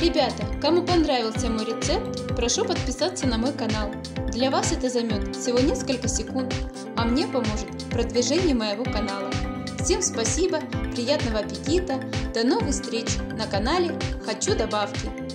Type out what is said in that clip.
Ребята, кому понравился мой рецепт, прошу подписаться на мой канал. Для вас это займет всего несколько секунд, а мне поможет в продвижении моего канала. Всем спасибо, приятного аппетита, до новых встреч на канале «Хочу добавки».